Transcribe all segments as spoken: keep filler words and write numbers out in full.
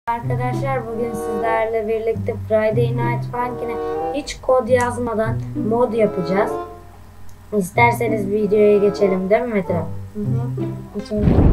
Arkadaşlar bugün sizlerle birlikte Friday Night Funkin'e hiç kod yazmadan mod yapacağız. İsterseniz videoya geçelim değil mi Mete? Hı hı. Geçelim.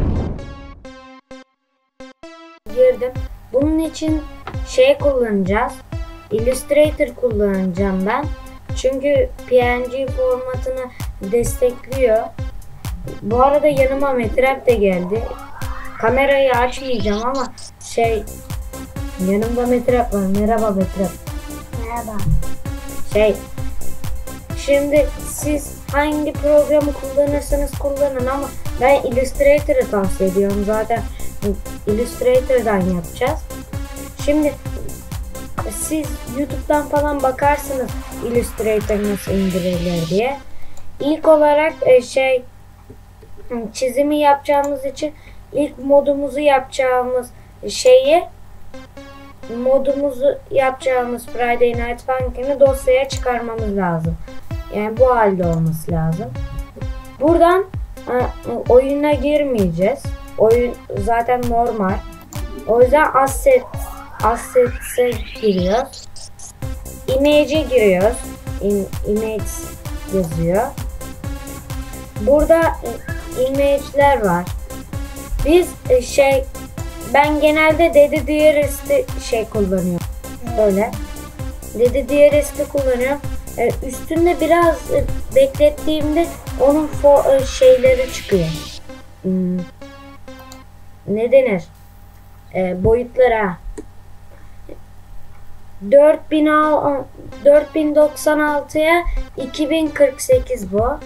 Girdim. Bunun için şey kullanacağız. Illustrator kullanacağım ben. Çünkü P N G formatını destekliyor. Bu arada yanıma Metrap de geldi. Kamerayı açmayacağım ama şey yanımda Metrap var. Merhaba Metrap. Merhaba. Şey şimdi siz hangi programı kullanırsanız kullanın ama ben Illustrator'ı tavsiye ediyorum. Zaten Illustrator'dan yapacağız. Şimdi siz YouTube'dan falan bakarsınız Illustrator nasıl indirilir diye. İlk olarak şey çizimi yapacağımız için ilk modumuzu yapacağımız şeyi modumuzu yapacağımız Friday Night Funkin'i dosyaya çıkarmamız lazım. Yani bu halde olması lazım. Buradan oyuna girmeyeceğiz. Oyun zaten normal. O yüzden asset assets'e giriyoruz. Image'e giriyoruz. In, image yazıyor. Burada image'ler var. Biz şey ben genelde Dedi Diarist'i şey kullanıyorum. Böyle. Dedi Diarist'i kullanıyorum. Ee, üstünde biraz e, beklettiğimde onun fo e, şeyleri çıkıyor. Hmm. Ne denir? Ee, boyutlara. dört bin doksan altıya iki bin kırk sekiz bu.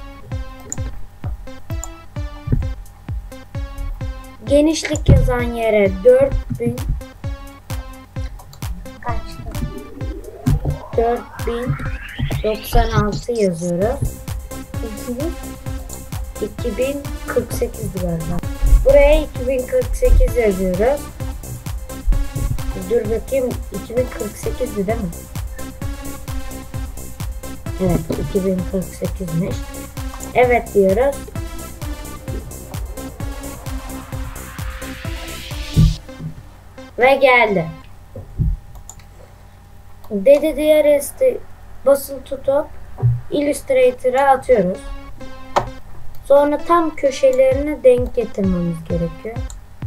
Genişlik yazan yere dört bin Kaçtı? dört bin doksan altı yazıyoruz. iki bin kırk sekiz galiba. Buraya iki bin kırk sekiz yazıyoruz. Dur bakayım, iki bin kırk sekizdi değil mi? Evet, iki bin kırk sekizmiş. Evet diyoruz. Ve geldi. Dedi Diarist'i basılı tutup Illustrator'a atıyoruz. Sonra tam köşelerini denk getirmemiz gerekiyor.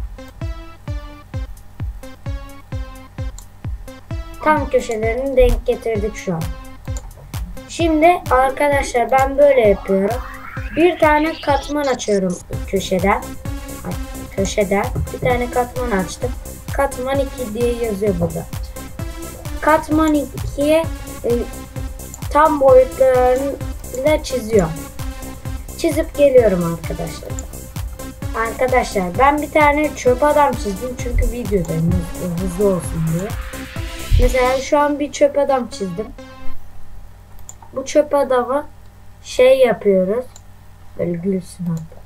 Tam köşelerini denk getirdik şu an. Şimdi arkadaşlar ben böyle yapıyorum. Bir tane katman açıyorum köşeden. Ay, köşeden bir tane katman açtım. Katman iki diye yazıyor burada. Katman ikiye e, tam boyutlarıyla çiziyorum. Çizip geliyorum arkadaşlar. Arkadaşlar ben bir tane çöp adam çizdim çünkü videodayım hızlı olsun diye. Mesela şu an bir çöp adam çizdim. Bu çöp adamı şey yapıyoruz. Böyle gülsün hatta.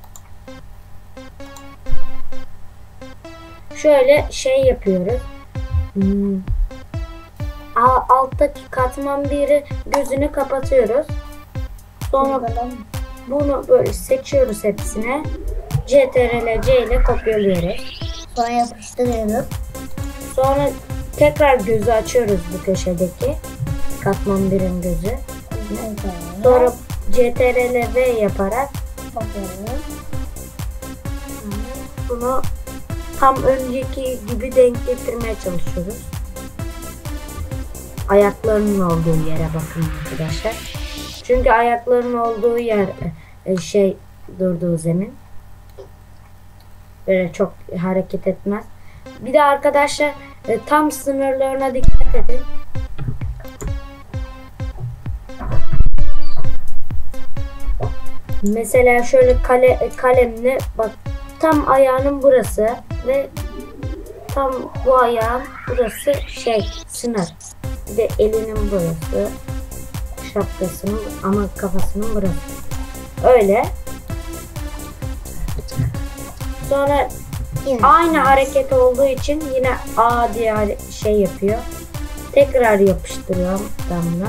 Şöyle şey yapıyoruz. Hmm. Alttaki katman biri gözünü kapatıyoruz. Sonra bunu böyle seçiyoruz hepsine. C T R L C ile kopyalıyoruz. Sonra yapıştırıyoruz. Sonra tekrar gözü açıyoruz bu köşedeki. Katman birin gözü. Sonra C T R L V yaparak Bakıyoruz. bunu tam önceki gibi denk getirmeye çalışıyoruz. Ayaklarının olduğu yere bakın arkadaşlar. Çünkü ayaklarının olduğu yer şey durduğu zemin. Böyle çok hareket etmez. Bir de arkadaşlar tam sınırlarına dikkat edin. Mesela şöyle kale, kalemle bak tam ayağının burası ve tam bu ayağın burası şey sınır. Bir de elinin burası, şapkasının ama kafasının burası. Öyle. Sonra yine aynı hareket olduğu için yine A diye şey yapıyor. Tekrar yapıştırıyorum damla.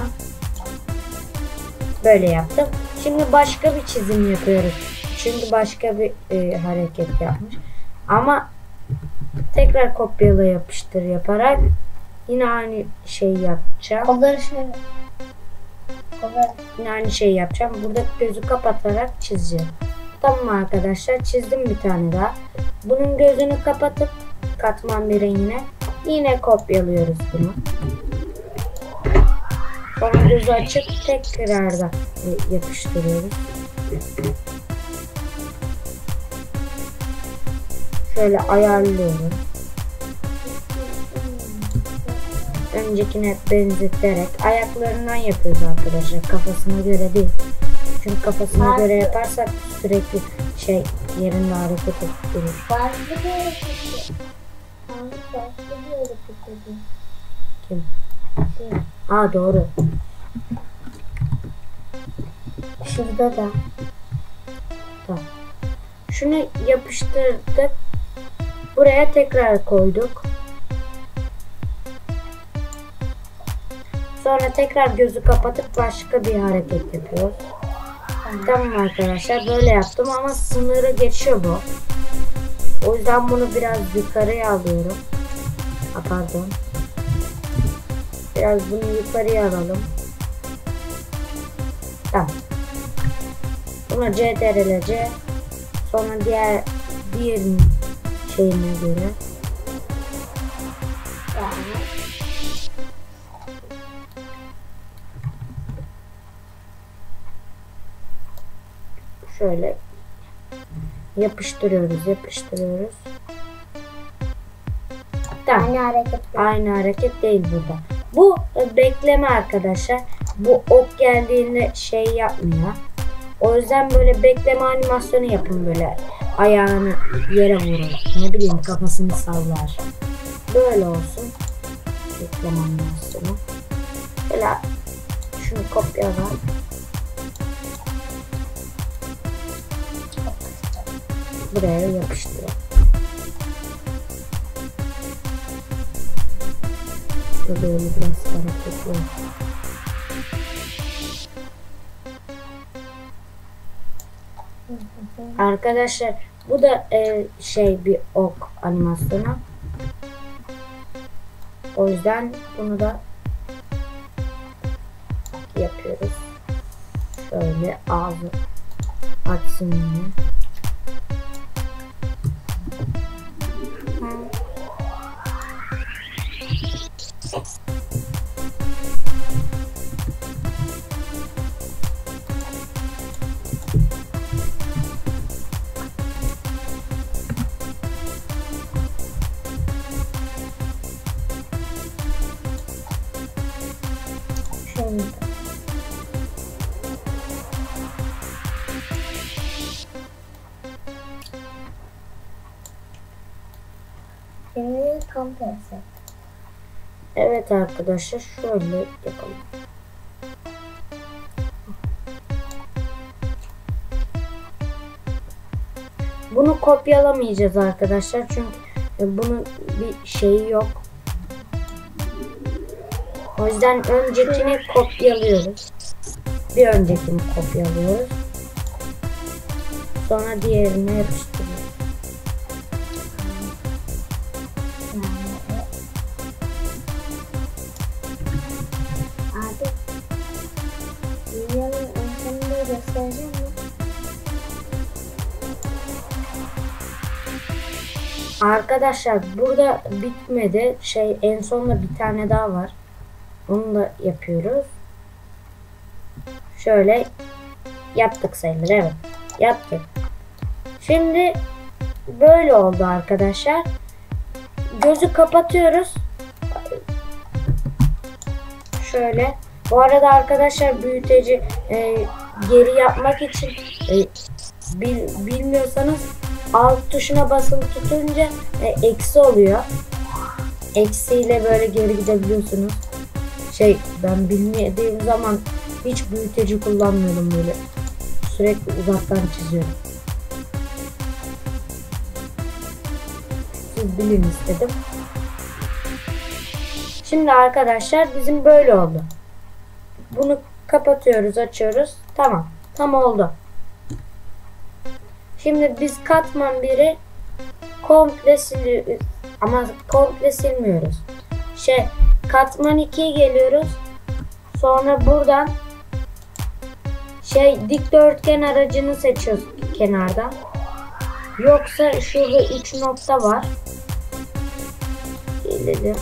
Böyle yaptım. Şimdi başka bir çizim yapıyoruz. Çünkü başka bir e, hareket yapmış. Ama tekrar kopyala yapıştır yaparak yine aynı şeyi yapacağım. Kolları şöyle. Kolları. Yine aynı şeyi yapacağım. Burada gözü kapatarak çizeceğim. Tamam arkadaşlar, çizdim bir tane daha. Bunun gözünü kapatıp katman bir rengine yine kopyalıyoruz bunu. Sonra gözü açıp tekrardan yapıştırıyoruz. Şöyle ayarlıyorum. Öncekine benzeterek ayaklarından yapıyoruz arkadaşlar. Kafasına göre değil. Çünkü kafasına göre yaparsak sürekli şey yerinde hareket ettirir. Farklı bir hareket. Farklı bir hareket. Kim? Aa doğru. Şurada da. Tamam. Şunu yapıştırdık. Buraya tekrar koyduk. Sonra tekrar gözü kapatıp başka bir hareket yapıyoruz. Tamam arkadaşlar, böyle yaptım ama sınırı geçiyor bu. O yüzden bunu biraz yukarıya alıyorum. Ha, pardon. Biraz bunu yukarıya alalım. Tamam. Buna C T R L C. Sonra diğer diğer şeyine göre. Yani. Şöyle yapıştırıyoruz, yapıştırıyoruz. Tamam. Aynı hareket. Aynı hareket değil burada. Bu bekleme arkadaşlar. Bu ok geldiğinde şey yapmıyor. O yüzden böyle bekleme animasyonu yapın, böyle ayağını yere vurun. Ne bileyim, kafasını sallar. Böyle olsun. Bekleme animasyonu. Şöyle şunu kopyala. Buraya yapıştır. Bu böyle biraz hareketli. Arkadaşlar bu da e, şey bir ok animasyonu. O yüzden bunu da yapıyoruz. Şöyle ağzı açsın yine. Şimdi. Şimdi tam tersi. Evet arkadaşlar, şöyle yapalım. Bunu kopyalamayacağız arkadaşlar çünkü bunun bir şeyi yok. O yüzden öncekini kopyalıyoruz. Bir öncekini kopyalıyoruz. Sonra diğerine yapıştırıyoruz. Abi, videonun en sonunda göstereceğim mi? Arkadaşlar burada bitmedi. Şey, en sonunda bir tane daha var. Onu da yapıyoruz. Şöyle yaptık sayılır. Evet. Yaptık. Şimdi böyle oldu arkadaşlar. Gözü kapatıyoruz. Şöyle. Bu arada arkadaşlar büyüteci e, geri yapmak için e, bil, bilmiyorsanız alt tuşuna basılı tutunca e, eksi oluyor. Eksiyle böyle geri gidebiliyorsunuz. Şey, ben bilmediğim zaman hiç büyüteci kullanmıyordum böyle. Sürekli uzaktan çiziyorum. Siz bilin istedim. Şimdi arkadaşlar bizim böyle oldu. Bunu kapatıyoruz, açıyoruz. Tamam. Tam oldu. Şimdi biz katman biri komple siliyoruz. Ama komple silmiyoruz. Şey, katman ikiye geliyoruz. Sonra buradan şey dikdörtgen aracını seçiyoruz kenardan. Yoksa şurada üç nokta var. Gelelim.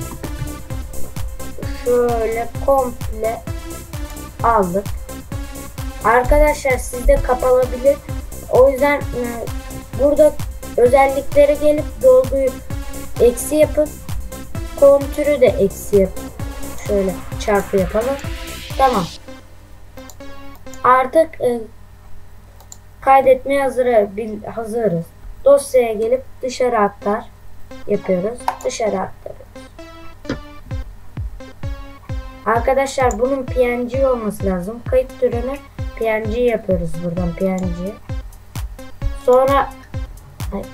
Şöyle komple aldık. Arkadaşlar sizde kapalabilir. O yüzden e, burada özelliklere gelip dolguyu eksi yapıp kontürü de eksi yapıp şöyle çarpı yapalım. Tamam. Artık e, kaydetmeye hazır, hazırız. Dosyaya gelip dışarı aktar yapıyoruz. Dışarı aktarıyoruz. Arkadaşlar bunun P N G olması lazım. Kayıt türünü P N G yapıyoruz buradan P N G. Sonra ay,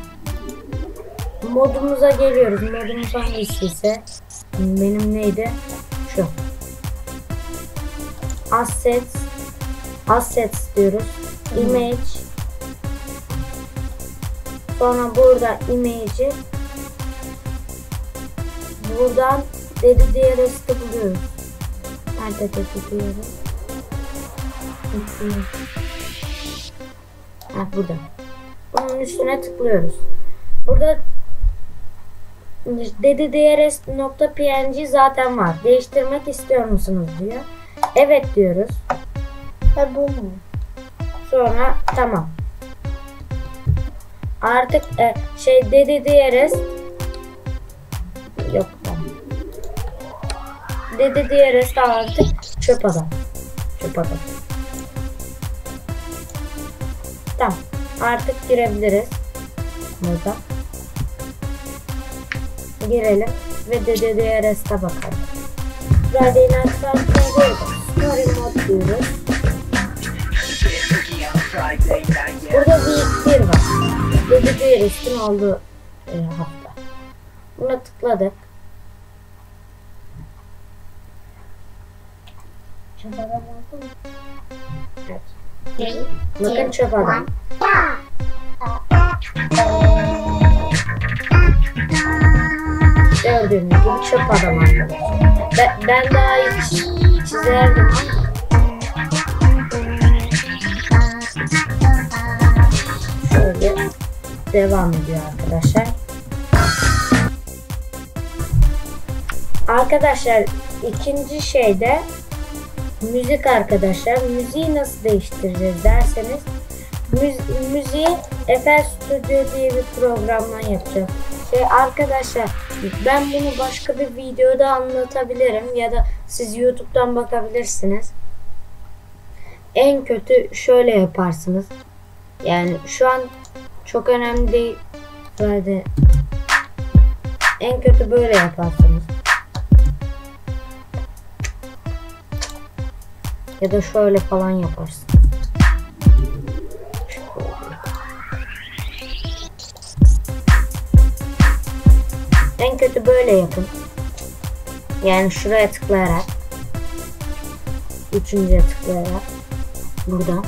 modumuza geliyoruz. Modumuz hangisi ise benim neydi? Şu. Assets. Assets diyoruz. Image. Sonra burada image'i buradan dedi diye resti buluyoruz. Nerede dedi diyoruz? Ha, burada. Bunun üstüne tıklıyoruz. Burada dedi diye rest.png zaten var. Değiştirmek istiyor musunuz diyor. Evet diyoruz. Ha bu mu? Sonra tamam. Artık e, şey dedi diye rest yok. Dedi diye rest artık çöp adam. Çöp adam. Tamam. Artık girebiliriz. Burada. Girelim ve dedi diye reste bakalım. Friday Night Funkin'de Story Mode diyoruz. Burada week bir var. Dedi diye restin olduğu e, hafta. Buna tıkladık. Çöp adam oldu mu? Evet. Bakın çöp adam. Gördüğünüz gibi çöp adam arkadaşlar. Ben, ben daha iyi çizerdim ama şöyle devam ediyor arkadaşlar. Arkadaşlar ikinci şeyde müzik arkadaşlar. Müziği nasıl değiştireceğiz derseniz müzi müziği F L Studio diye bir programla yapacağım. Şey arkadaşlar ben bunu başka bir videoda anlatabilirim ya da siz YouTube'dan bakabilirsiniz. En kötü şöyle yaparsınız. Yani şu an çok önemli değil. Böyle en kötü böyle yaparsınız. Ya da şöyle falan yaparsın. En kötü böyle yapın. Yani şuraya tıklayarak, üçüncüye tıklayarak buradan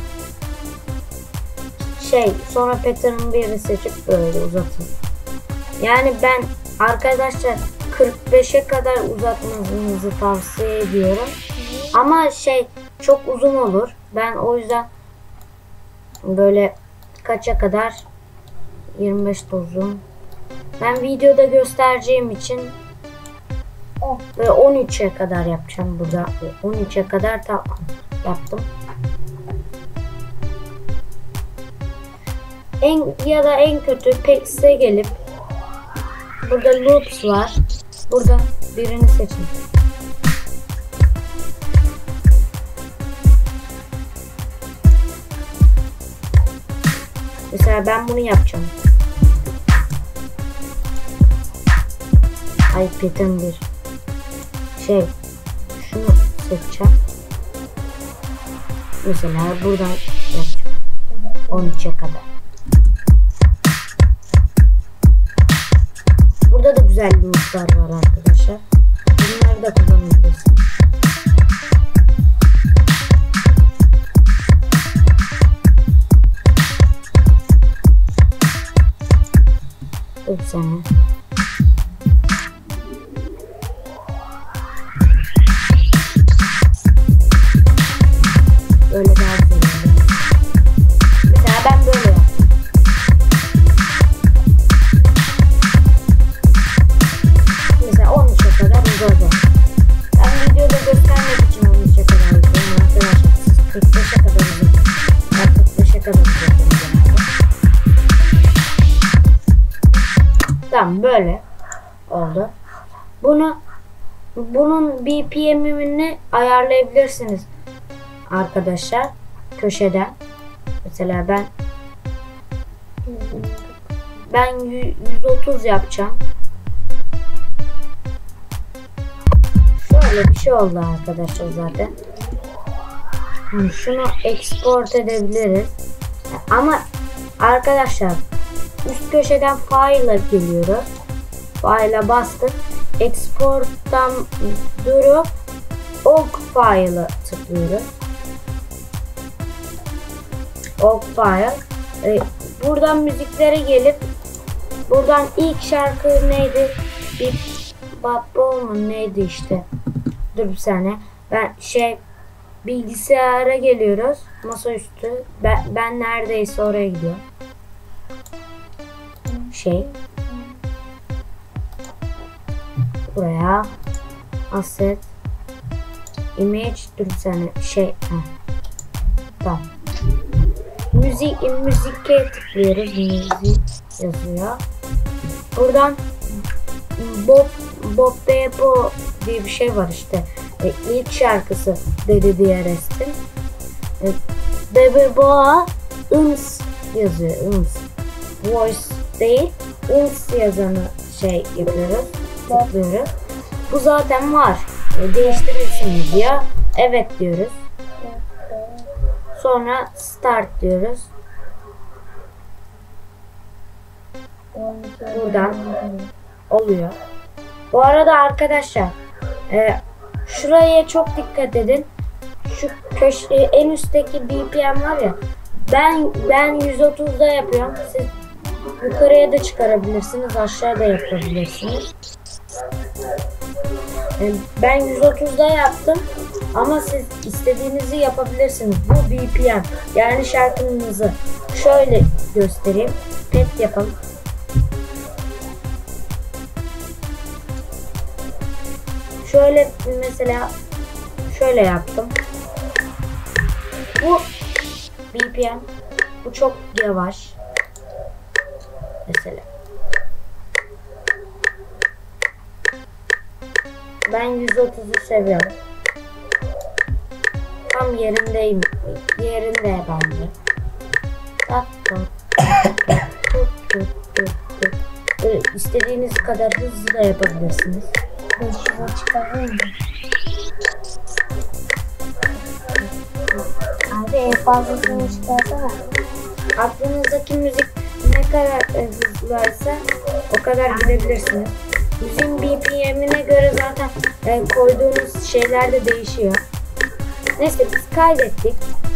şey sonra pattern biri seçip böyle uzatın. Yani ben arkadaşlar kırk beşe kadar uzatmanızı tavsiye ediyorum. Ama şey çok uzun olur. Ben o yüzden böyle kaça kadar yirmi beş de uzun. Ben videoda göstereceğim için ve on üçe kadar yapacağım burada. on üçe kadar da yaptım. En ya da en kötü Pex'e gelip burada loops var. Burada birini seçin. Mesela ben bunu yapacağım. Ay pattern bir. Şey, şunu seçeceğim. Mesela buradan yapacağım. on üçe kadar. Burada da güzel looplar var arkadaşlar. Bunları da kullanabilirsiniz. Bir saniye. Tamam, böyle oldu. Bunu bunun B P M'ini ayarlayabilirsiniz arkadaşlar köşeden. Mesela ben ben yüz otuz yapacağım. Şöyle bir şey oldu arkadaşlar zaten. Şunu export edebiliriz. Ama arkadaşlar üst köşeden file'a geliyoruz. File'a bastık. Export'tan durup O G file'a tıklıyoruz. O G file. Ee, buradan müziklere gelip buradan ilk şarkı neydi? Bir Bubble mu neydi işte? Dur bir saniye. Ben şey bilgisayara geliyoruz. Masaüstü. Ben, ben neredeyse oraya gidiyorum. Şey. Buraya. Asset. Image. Dur bir saniye. Şey. Heh. Tamam. Müzik, müzike tıklıyoruz. Müzik yazıyor. Buradan Bob Bob Bebo diye bir şey var işte. E, ilk şarkısı Dedi D R S'in. E, Bebe Boğa Uns yazıyor. Uns. Voice değil. Uns yazanı şey yapıyoruz. Tıklıyoruz. Bu zaten var. E, değiştirirsiniz diyor. Evet diyoruz. Sonra start diyoruz. Buradan oluyor. Bu arada arkadaşlar e, şuraya çok dikkat edin. Şu köşe en üstteki B P M var ya. Ben ben yüz otuzda yapıyorum. Siz yukarıya da çıkarabilirsiniz, aşağıda yapabilirsiniz. E, ben yüz otuzda yaptım. Ama siz istediğinizi yapabilirsiniz. Bu B P M. Yani şarkınızı şöyle göstereyim. Pet yapalım. Şöyle mesela şöyle yaptım. Bu B P M. Bu çok yavaş. Mesela. Ben yüz otuzu seviyorum. Tam yerindeyim. Yerinde bence. Tak tak. Böyle istediğiniz kadar hızlı da yapabilirsiniz. beş yüze çıkarayım mı? Abi en fazlasını çıkarsana. Aklınızdaki müzik ne kadar hızlıysa o kadar gidebilirsiniz. Müziğin B P M'ine göre zaten e, koyduğunuz şeyler de değişiyor. Neyse biz kaydettik.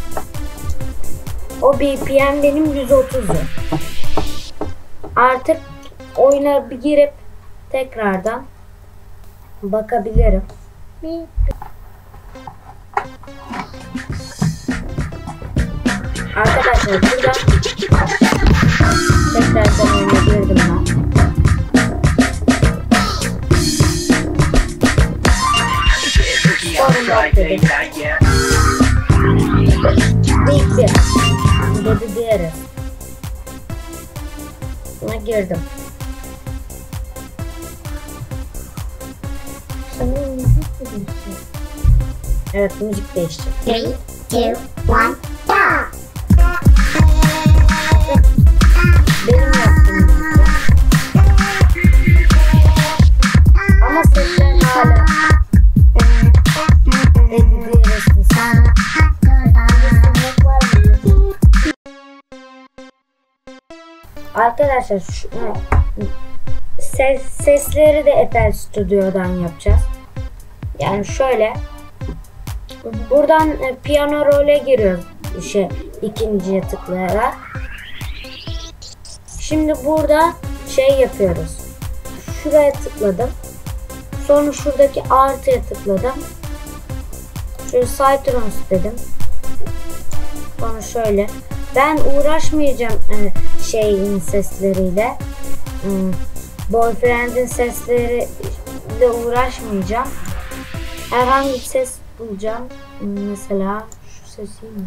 O B P M benim yüz otuzu. Artık oyuna bir girip tekrardan bakabilirim. Arkadaşlar buradan tekrardan oyuna girdim ben. Sorun yok dedim. Bitti. Dedi diğeri. Buna girdim. Sanırım müzik mi değişiyor? Evet, müzik değişti. three, two, one, go! Benim yaptığım müzik. Ama sesler hala dedi diğeri. Arkadaşlar şu, ses, sesleri de F L Studio'dan yapacağız. Yani şöyle buradan e, piyano role giriyoruz şey ikinciye tıklayarak. Şimdi burada şey yapıyoruz. Şuraya tıkladım. Sonra şuradaki artıya tıkladım. Şöyle Cytrons dedim. Sonra şöyle. Ben uğraşmayacağım e, şeyin sesleriyle. E, boyfriend'in sesleriyle uğraşmayacağım. Herhangi bir ses bulacağım. Mesela şu sesi mi?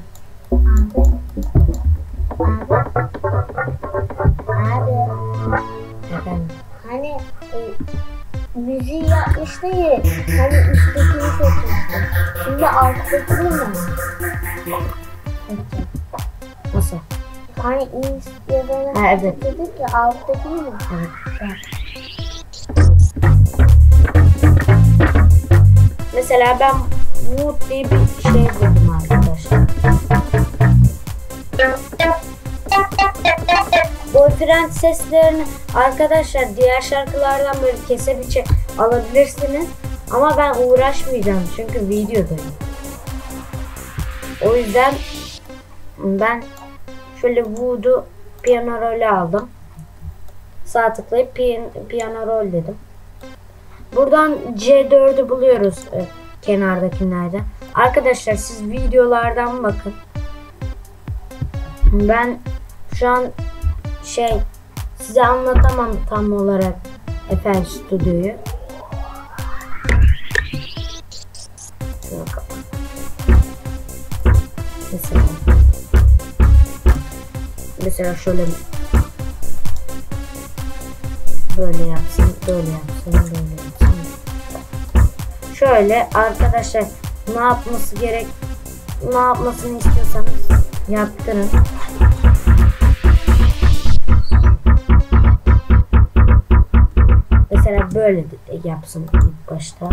Abi. Abi. Abi. Efendim. Hani hani e, müziği yapmıştı ya, hani üsttekini seçmiştim. Şimdi alttakini mi? Nasıl? Hani ins ya da Ha, evet. dedik ya, alttakini mi? Evet. Evet. Mesela ben Wood diye bir şey buldum arkadaşlar. Boyfriend seslerini arkadaşlar diğer şarkılardan böyle kese biçe alabilirsiniz. Ama ben uğraşmayacağım çünkü videodayım. O yüzden ben şöyle Wood'u piyano rolü aldım. Sağ tıklayıp piyan piyano rol dedim. Buradan C dördü buluyoruz e, kenardakilerde. Arkadaşlar siz videolardan bakın. Ben şu an şey size anlatamam tam olarak F L Studio'yu. Mesela mesela şöyle böyle yapsın, böyle yapsın, böyle yapsın. Şöyle arkadaşlar ne yapması gerek, ne yapmasını istiyorsanız yaptırın. Mesela böyle de yapsın ilk başta.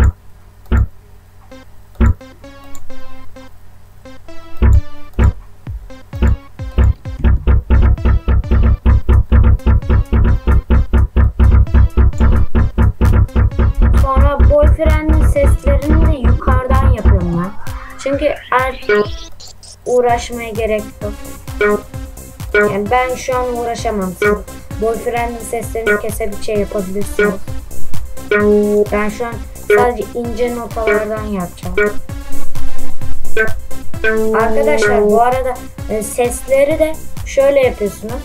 Sonra boyfriend'in seslerini de yukarıdan yapıyorum ben. Çünkü artık uğraşmaya gerek yok. Yani ben şu an uğraşamam. Boyfriend'in seslerini kesebiçe yapabilirsiniz. Ben şu an sadece ince notalardan yapacağım. Arkadaşlar bu arada e, sesleri de şöyle yapıyorsunuz.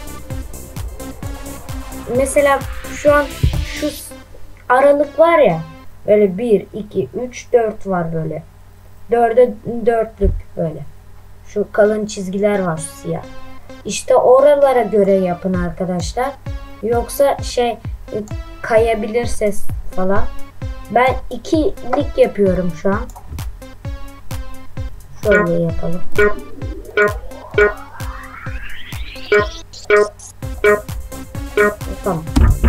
Mesela şu an şu aralık var ya, böyle bir, iki, üç, dört var böyle. dörde dörtlük böyle. Şu kalın çizgiler var siyah. İşte oralara göre yapın arkadaşlar. Yoksa şey kayabilir ses falan. Ben ikilik yapıyorum şu an. Şöyle yapalım. Tamam.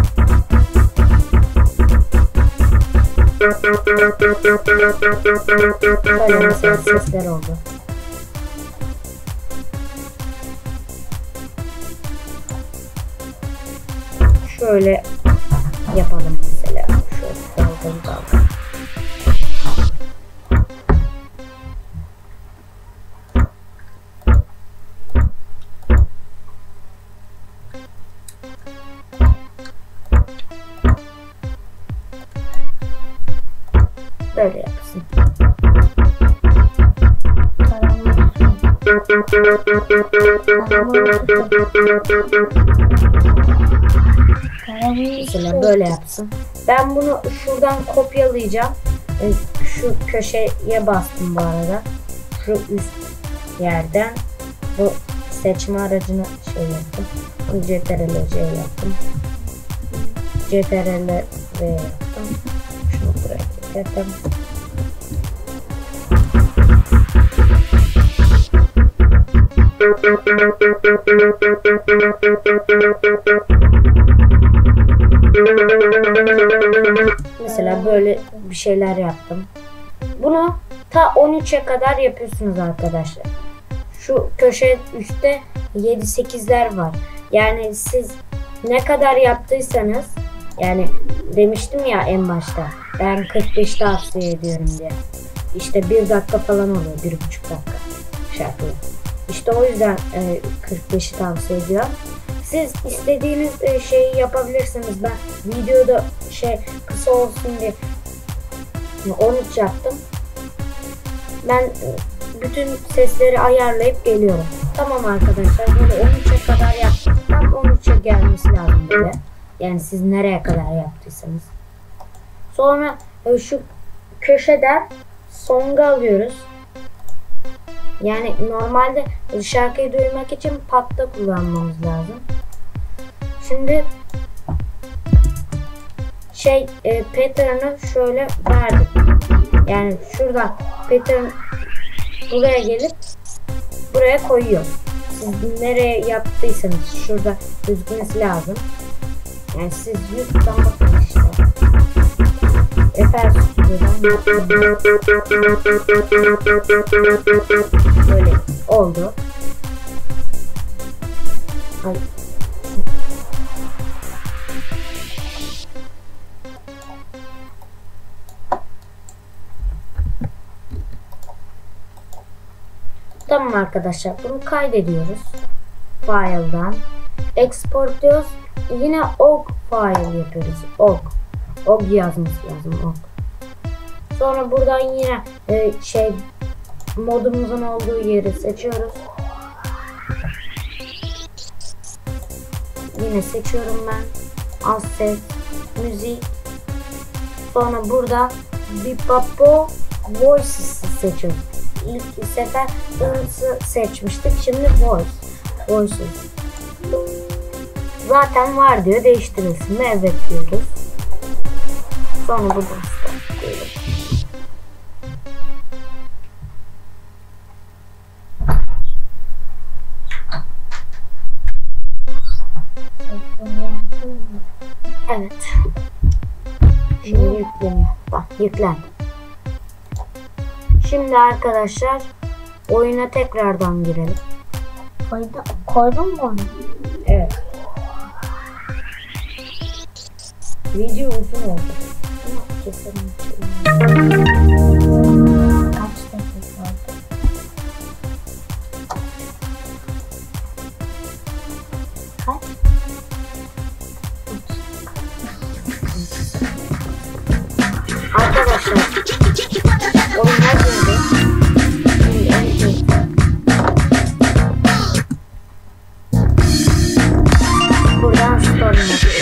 Böyle mesela sesler oldu. Şöyle yapalım mesela. Şöyle dalgalı dalgalı. Böyle yapsın. Mesela böyle yapsın. Ben bunu şuradan kopyalayacağım. Şu köşeye bastım bu arada. Şu üst yerden bu seçme aracını şey yaptım. C T R L C yaptım. C T R L V yaptım. Şunu buraya getirdim. Mesela böyle bir şeyler yaptım. Bunu ta on üçe kadar yapıyorsunuz arkadaşlar. Şu köşe üstte yedi sekizler var. Yani siz ne kadar yaptıysanız, yani demiştim ya en başta ben kırk beş tavsiye ediyorum diye. İşte bir dakika falan oluyor, bir buçuk dakika şarkı. İşte o yüzden e, kırk beşi tavsiye ediyorum. Siz istediğiniz e, şeyi yapabilirsiniz. Ben videoda şey kısa olsun diye on üç yaptım. Ben e, bütün sesleri ayarlayıp geliyorum. Tamam arkadaşlar, böyle on üçe kadar yaptım. Tam on üçe gelmesi lazım böyle. Yani siz nereye kadar yaptıysanız. Sonra e, şu köşeden song'u alıyoruz. Yani normalde şarkıyı duymak için patta kullanmamız lazım. Şimdi şey e, pattern'ı şöyle verdim. Yani şuradan pattern buraya gelip buraya koyuyor. Siz nereye yaptıysanız şurada gözükmesi lazım. Yani siz YouTube'dan bakın işte. Efendim böyle oldu. Ay. Tamam arkadaşlar, bunu kaydediyoruz. File'dan export diyoruz. Yine O G file yapıyoruz. O G. O G yazması lazım. O G. Sonra buradan yine e, şey modumuzun olduğu yeri seçiyoruz. Yine seçiyorum ben. Asset, müzik. Sonra burada Bipapo Voices seçiyorum. İlk sefer ısı seçmiştik. Şimdi Voice. Voices. Zaten var diyor. Değiştirilsin mi? Evet diyoruz. Sonra buradan stop diyoruz. Evet. Şimdi yükleniyor. Bak yüklendi. Şimdi arkadaşlar oyuna tekrardan girelim. Koydum, koydun mu onu? Evet. Video uzun oldu. Ama keselim. Kaç dakika oldu? Kaç? Arkadaşlar oyuna girdi. Şimdi önce buradan story'e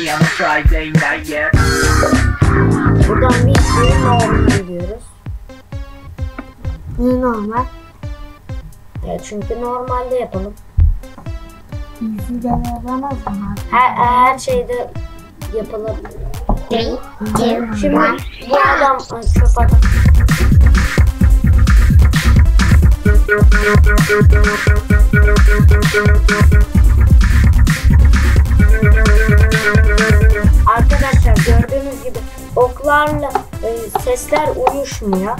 buradan videoyu normal ediyoruz. Niye normal? Evet, çünkü normalde yapalım. Bizi de yapamaz mı? Her, her şeyde yapalım. Şimdi bu adam çöp adam. Arkadaşlar gördüğünüz gibi oklarla e, sesler uyuşmuyor.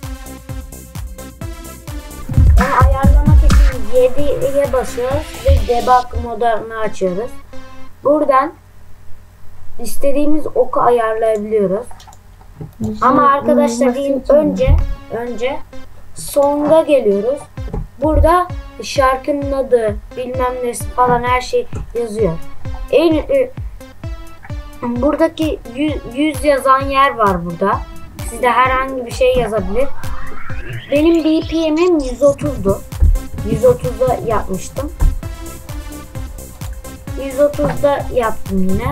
Onu ayarlamak için yediye basıyoruz ve debug modunu açıyoruz. Buradan istediğimiz oku ayarlayabiliyoruz. Ama arkadaşlar diyeyim, önce önce song'a geliyoruz. Burada şarkının adı, bilmem nesi falan her şey yazıyor. En e, buradaki yüz yazan yer var burada. Sizde herhangi bir şey yazabilir. Benim B P M'im yüz otuzdu. yüz otuzda yapmıştım. yüz otuzda yaptım yine.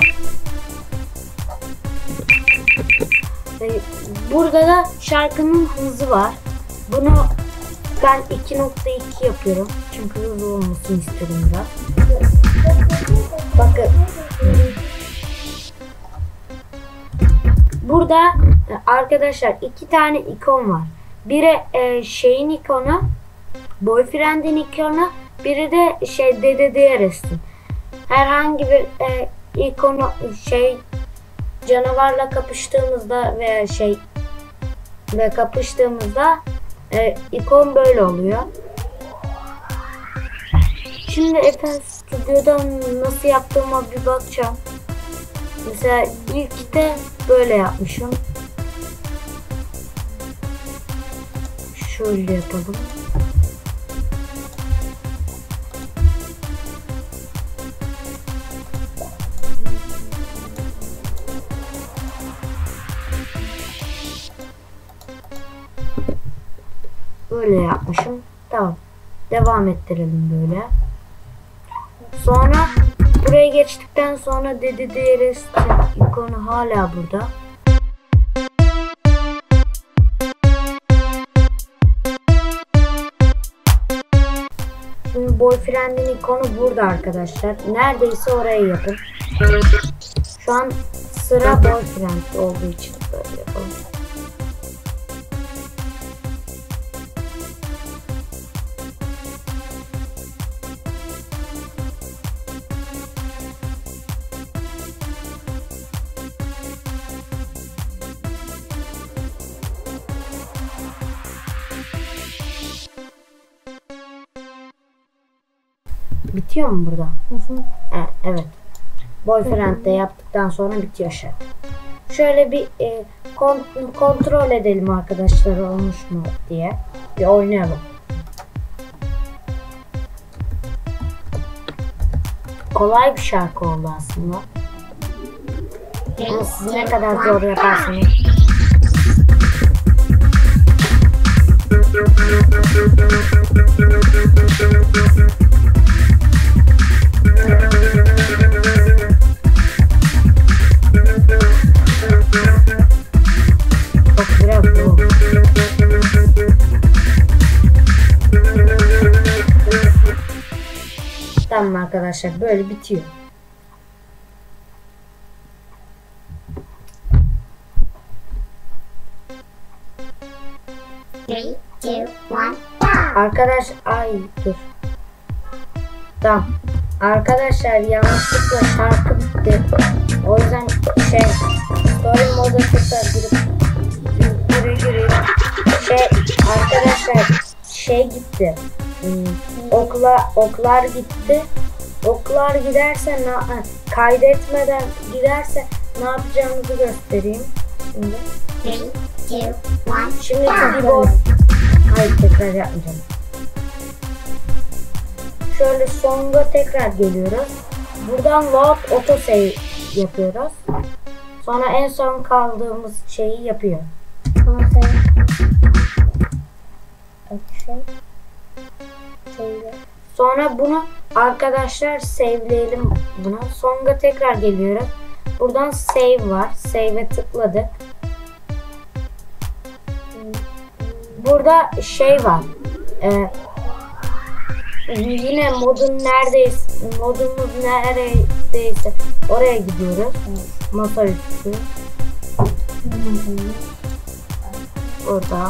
Burada da şarkının hızı var. Bunu ben iki nokta iki yapıyorum. Çünkü hızlı olmasını istiyorum biraz. Bakın. Burada arkadaşlar iki tane ikon var. Biri e, şeyin ikonu, boyfriend'in ikonu, biri de şey D D D R'sin. Herhangi bir e, ikonu şey canavarla kapıştığımızda veya şey ve kapıştığımızda e, ikon böyle oluyor. Şimdi F L Studio'dan nasıl yaptığıma bir bakacağım. Mesela ilk de böyle yapmışım. Şöyle yapalım. Böyle yapmışım. Tamam. Devam ettirelim böyle. Sonra buraya geçtikten sonra D D D R S ikonu hala burada. Şimdi boyfriend'in ikonu burada arkadaşlar. Neredeyse oraya yakın. Şu an sıra boyfriend olduğu için böyle yapalım. Bitiyor mu burada? Hı hı. Ha, evet. Boyfriend de yaptıktan sonra bitiyor şarkı. Şöyle bir e, kont kontrol edelim arkadaşlar, olmuş mu diye. Bir oynayalım. Kolay bir şarkı oldu aslında. Ama siz ne kadar zor yaparsınız. Bak biraz zor. Tamam arkadaşlar, böyle bitiyor. Three, two, one, Arkadaş ay dur. Tamam. Arkadaşlar yanlışlıkla şarkı bitti. O yüzden şey story moda tekrar girip girip girip şey arkadaşlar şey gitti. Hmm, okla oklar gitti. Oklar giderse na, kaydetmeden giderse ne yapacağımızı göstereyim. Şimdi. three, two, one. Şimdi keyboard. Hayır, tekrar yapmayacağım. Şöyle songa tekrar geliyoruz. Buradan load auto save yapıyoruz. Sonra en son kaldığımız şeyi yapıyor. Ama sen şey şeyle Sonra bunu arkadaşlar saveleyelim bunu. Songa tekrar geliyoruz. Buradan save var. Save'e tıkladık. Burada şey var. Ee, yine modun neredeyse modumuz neredeyse oraya gidiyoruz. Masaüstü. Burada.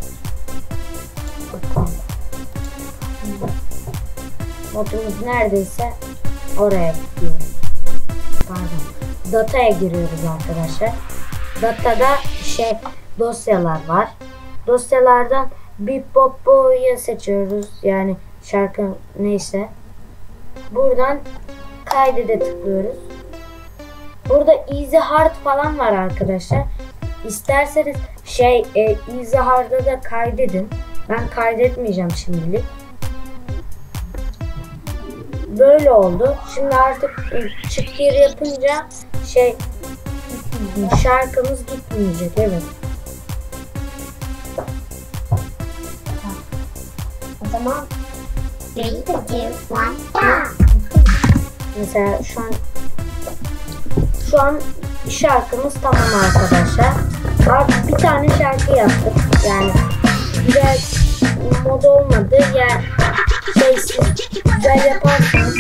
Modumuz neredeyse oraya gidiyoruz. Pardon. Data'ya giriyoruz arkadaşlar. Datada şey dosyalar var. Dosyalardan Bip-Bop-Bo'yu seçiyoruz. Yani şarkı neyse. Buradan kaydede tıklıyoruz. Burada Easy Hard falan var arkadaşlar. İsterseniz şey e, Easy Hard'da da kaydedin. Ben kaydetmeyeceğim şimdilik. Böyle oldu. Şimdi artık çık geri yapınca şey şarkımız gitmeyecek. Evet. o zaman three, two, one. Mesela şu an şu an şarkımız tamam arkadaşlar. Artık bir tane şarkı yaptık. Yani güzel mod olmadı. Yani şey siz güzel yaparsınız.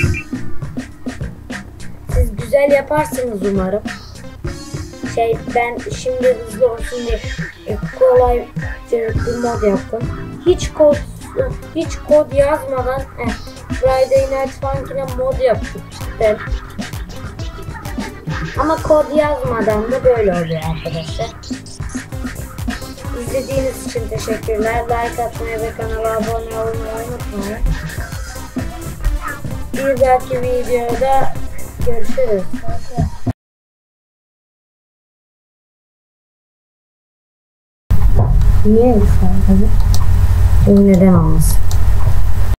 Siz güzel yaparsınız umarım. Şey ben şimdi hızlı olsun diye e, kolay bir mod yaptım. Hiç kod hiç kod yazmadan eh, Friday Night Funkin'e mod yaptık işte. Ama kod yazmadan da böyle oluyor arkadaşlar. İzlediğiniz için teşekkürler. Like atmayı ve kanala abone olmayı unutmayın. Bir dahaki videoda görüşürüz. Niye insan? Çünkü neden olmasın?